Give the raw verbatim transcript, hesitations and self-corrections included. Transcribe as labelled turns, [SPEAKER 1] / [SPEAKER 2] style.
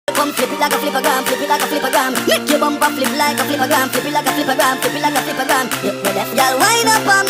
[SPEAKER 1] Come flip it like a flippergram, flip it like a flippergram. Make your bumper flip like a flippergram, flip it like a flippergram, flip it like a flippergram. You left, y'all wind up on